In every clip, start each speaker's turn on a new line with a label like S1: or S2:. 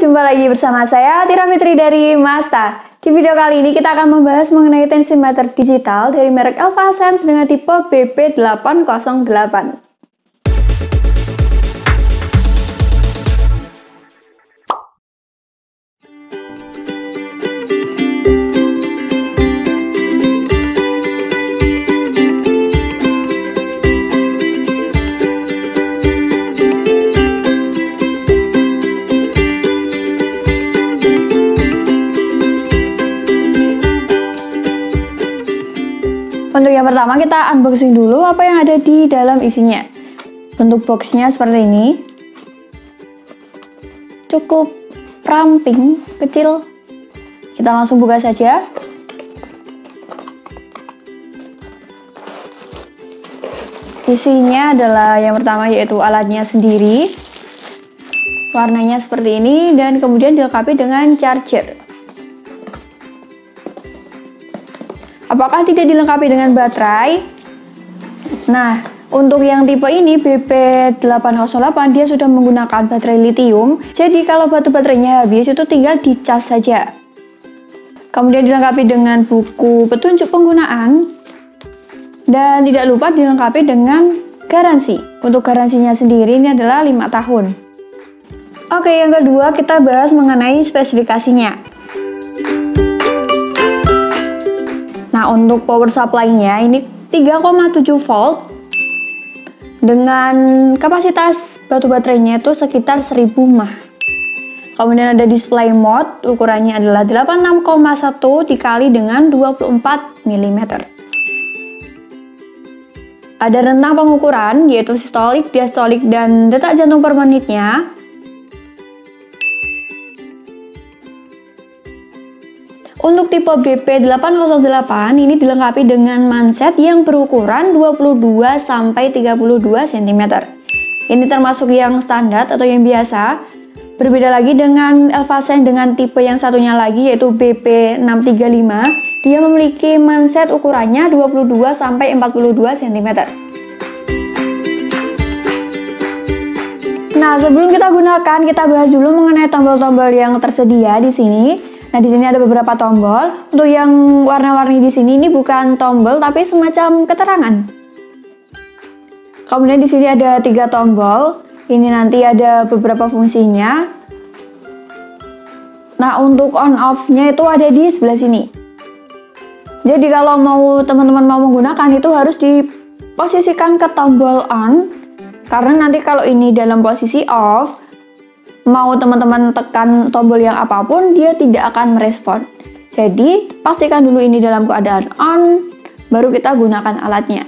S1: jumpa lagi bersama saya Tira Fitri dari Masta. Di video kali ini kita akan membahas mengenai tensimeter digital dari merek Elfasense dengan tipe BP808. Untuk yang pertama kita unboxing dulu apa yang ada di dalam isinya. Bentuk boxnya seperti ini. Cukup ramping, kecil. Kita langsung buka saja. Isinya adalah yang pertama yaitu alatnya sendiri. Warnanya seperti ini dan kemudian dilengkapi dengan charger. Apakah tidak dilengkapi dengan baterai? Nah, untuk yang tipe ini BP808 dia sudah menggunakan baterai lithium. Jadi kalau baterainya habis itu tinggal dicas saja. Kemudian dilengkapi dengan buku petunjuk penggunaan. Dan tidak lupa dilengkapi dengan garansi. Untuk garansinya sendiri ini adalah 5 tahun. Oke, yang kedua kita bahas mengenai spesifikasinya. Nah, untuk power supply-nya ini 3,7 volt dengan kapasitas batu baterainya itu sekitar 1000 mAh. Kemudian ada display mode, ukurannya adalah 86,1 dikali dengan 24 mm. Ada rentang pengukuran yaitu sistolik, diastolik, dan detak jantung per menitnya. Untuk tipe BP808 ini dilengkapi dengan manset yang berukuran 22-32 cm. Ini termasuk yang standar atau yang biasa. Berbeda lagi dengan Elfasense dengan tipe yang satunya lagi yaitu BP635. Dia memiliki manset ukurannya 22-42 cm. Nah, sebelum kita gunakan, kita bahas dulu mengenai tombol-tombol yang tersedia di sini. Nah, di sini ada beberapa tombol. Untuk yang warna-warni di sini ini bukan tombol tapi semacam keterangan. Kemudian di sini ada 3 tombol. Ini nanti ada beberapa fungsinya. Nah, untuk on off-nya itu ada di sebelah sini. Jadi kalau teman-teman mau menggunakan itu harus diposisikan ke tombol on. Karena nanti kalau ini dalam posisi off, mau teman-teman tekan tombol yang apapun, dia tidak akan merespon. Jadi, pastikan dulu ini dalam keadaan on, baru kita gunakan alatnya.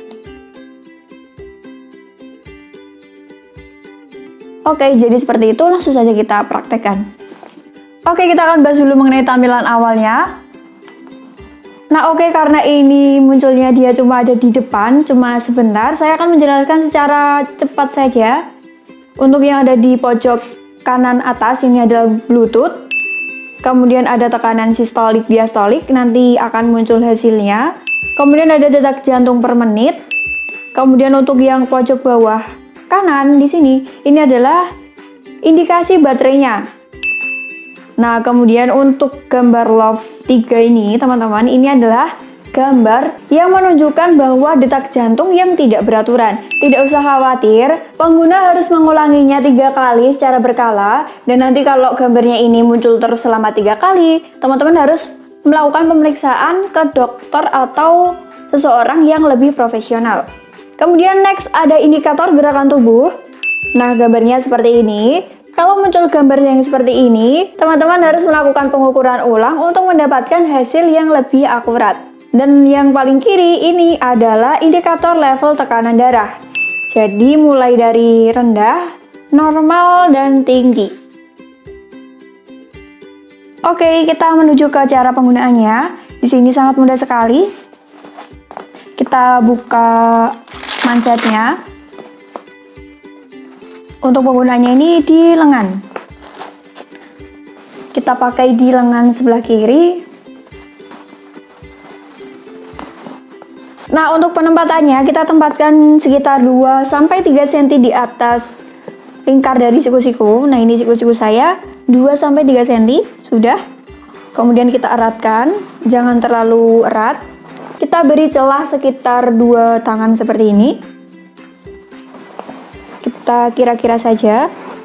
S1: Oke, jadi seperti itu, langsung saja kita praktekkan. Oke, kita akan bahas dulu mengenai tampilan awalnya. Nah, oke, karena ini munculnya dia cuma ada di depan, cuma sebentar, saya akan menjelaskan secara cepat saja. Untuk yang ada di pojok kanan atas ini adalah Bluetooth, kemudian ada tekanan sistolik diastolik, nanti akan muncul hasilnya. Kemudian ada detak jantung per menit. Kemudian untuk yang pojok bawah kanan di sini ini adalah indikasi baterainya. Nah, kemudian untuk gambar Love 3 ini teman-teman, ini adalah gambar yang menunjukkan bahwa detak jantung yang tidak beraturan. Tidak usah khawatir, pengguna harus mengulanginya 3 kali secara berkala. Dan nanti kalau gambarnya ini muncul terus selama 3 kali, teman-teman harus melakukan pemeriksaan ke dokter atau seseorang yang lebih profesional. Kemudian next ada indikator gerakan tubuh. Nah, gambarnya seperti ini. Kalau muncul gambar yang seperti ini, teman-teman harus melakukan pengukuran ulang untuk mendapatkan hasil yang lebih akurat. Dan yang paling kiri ini adalah indikator level tekanan darah. Jadi mulai dari rendah, normal, dan tinggi. Oke, kita menuju ke cara penggunaannya. Di sini sangat mudah sekali. Kita buka mansetnya. Untuk penggunaannya ini di lengan. Kita pakai di lengan sebelah kiri. Nah, untuk penempatannya kita tempatkan sekitar 2-3 cm di atas lingkar dari siku-siku. Nah, ini siku-siku saya. 2-3 cm, sudah. Kemudian kita eratkan, jangan terlalu erat. Kita beri celah sekitar 2 tangan seperti ini. Kita kira-kira saja.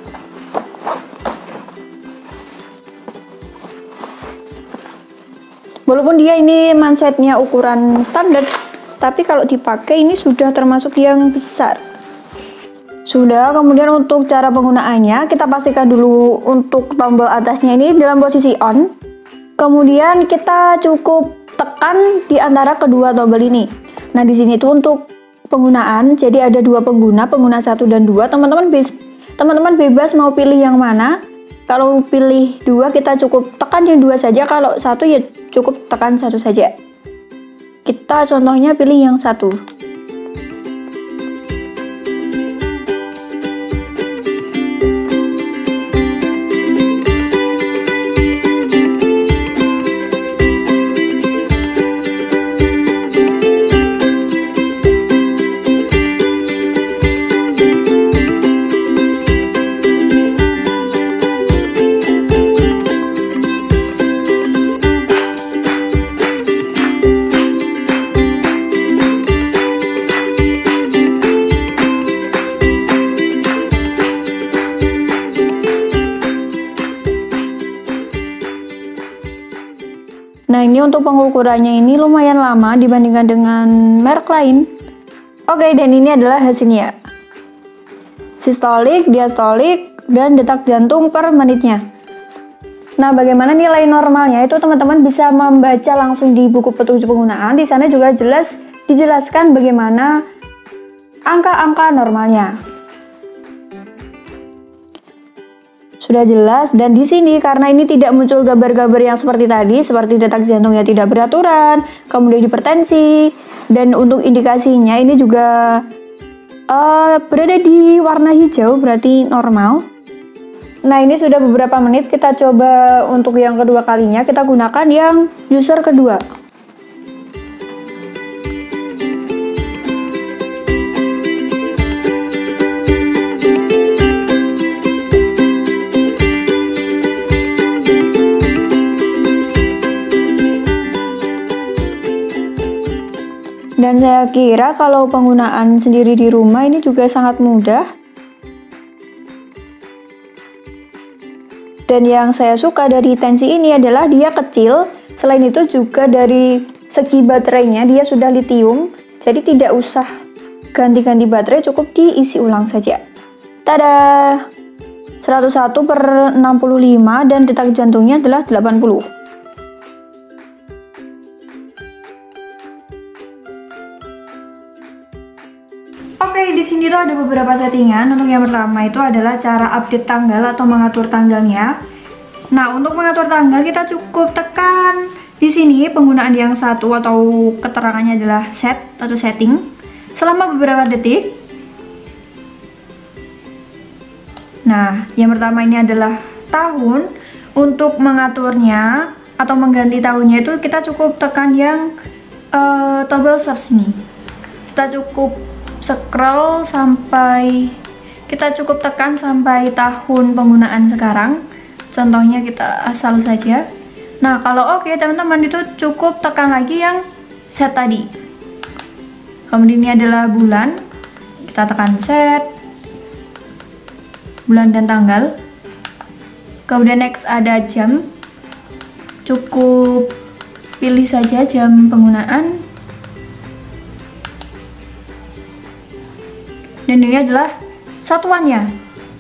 S1: Walaupun dia ini mansetnya ukuran standar, tapi kalau dipakai ini sudah termasuk yang besar. Sudah, kemudian untuk cara penggunaannya, kita pastikan dulu untuk tombol atasnya ini dalam posisi on. Kemudian kita cukup tekan di antara kedua tombol ini. Nah, di sini tuh untuk penggunaan, jadi ada 2 pengguna 1 dan 2. Teman-teman bebas mau pilih yang mana. Kalau pilih 2, kita cukup tekan yang 2 saja. Kalau 1 ya cukup tekan 1 saja. Kita contohnya pilih yang 1. Nah, ini untuk pengukurannya ini lumayan lama dibandingkan dengan merek lain. Oke, dan ini adalah hasilnya. Sistolik, diastolik, dan detak jantung per menitnya. Nah, bagaimana nilai normalnya itu teman-teman bisa membaca langsung di buku petunjuk penggunaan. Di sana juga jelas dijelaskan bagaimana angka-angka normalnya. Sudah jelas, dan di sini karena ini tidak muncul gambar-gambar yang seperti tadi, seperti detak jantungnya tidak beraturan, kemudian hipertensi, dan untuk indikasinya ini juga berada di warna hijau, berarti normal. Nah, ini sudah beberapa menit, kita coba untuk yang kedua kalinya, kita gunakan yang user kedua. Dan saya kira kalau penggunaan sendiri di rumah ini juga sangat mudah. Dan yang saya suka dari tensi ini adalah dia kecil. Selain itu juga dari segi baterainya dia sudah litium, jadi tidak usah ganti-ganti baterai, cukup diisi ulang saja. Tada! 101/65 dan detak jantungnya adalah 80. Oke, di sini tuh ada beberapa settingan. Untuk yang pertama itu adalah cara update tanggal atau mengatur tanggalnya. Nah, untuk mengatur tanggal kita cukup tekan di sini penggunaan yang 1 atau keterangannya adalah set atau setting selama beberapa detik. Nah, yang pertama ini adalah tahun. Untuk mengaturnya atau mengganti tahunnya itu kita cukup tekan yang tombol search ini. Kita cukup scroll sampai, kita cukup tekan sampai tahun penggunaan sekarang. Contohnya kita asal saja. Nah, kalau oke teman-teman itu cukup tekan lagi yang set tadi. Kemudian ini adalah bulan, kita tekan set, bulan dan tanggal. Kemudian next ada jam, cukup pilih saja jam penggunaan. Dan ini adalah satuannya.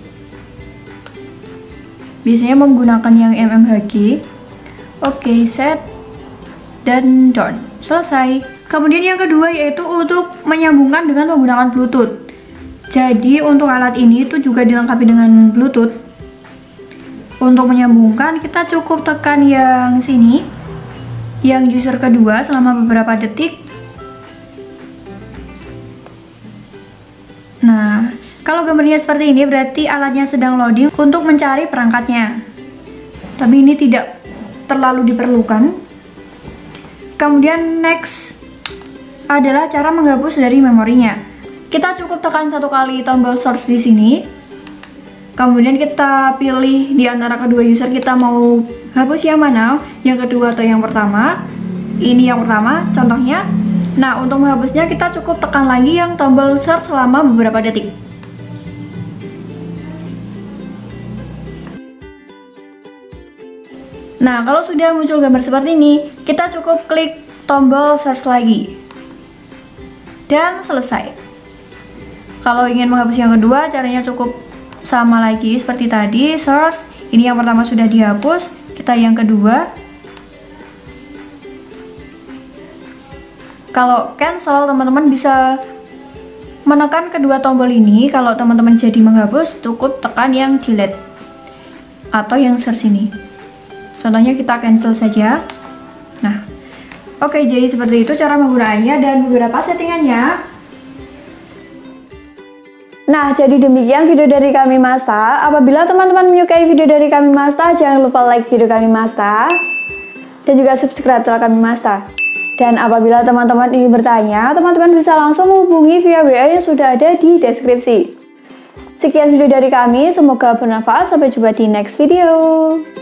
S1: Biasanya menggunakan yang mmHg. Oke, set dan done. Selesai. Kemudian yang kedua yaitu untuk menyambungkan dengan menggunakan Bluetooth. Jadi untuk alat ini itu juga dilengkapi dengan Bluetooth. Untuk menyambungkan kita cukup tekan yang sini, yang user kedua selama beberapa detik. Nah, kalau gambarnya seperti ini berarti alatnya sedang loading untuk mencari perangkatnya. Tapi ini tidak terlalu diperlukan. Kemudian next adalah cara menghapus dari memorinya. Kita cukup tekan 1 kali tombol source di sini. Kemudian kita pilih di antara kedua user kita mau hapus yang mana, yang kedua atau yang pertama. Ini yang pertama contohnya. Nah, untuk menghapusnya kita cukup tekan lagi yang tombol search selama beberapa detik. Nah, kalau sudah muncul gambar seperti ini, kita cukup klik tombol search lagi. Dan selesai. Kalau ingin menghapus yang kedua, caranya cukup sama lagi seperti tadi, search. Ini yang pertama sudah dihapus, kita yang kedua. Kalau cancel, teman-teman bisa menekan kedua tombol ini. Kalau teman-teman jadi menghapus, cukup tekan yang delete atau yang search ini. Contohnya kita cancel saja. Nah, oke, jadi seperti itu cara menggunakannya dan beberapa settingannya. Nah, jadi demikian video dari kami Masta. Apabila teman-teman menyukai video dari kami Masta, jangan lupa like video kami Masta dan juga subscribe channel kami Masta. Dan apabila teman-teman ingin bertanya, teman-teman bisa langsung menghubungi via WA yang sudah ada di deskripsi. Sekian video dari kami, semoga bermanfaat. Sampai jumpa di next video.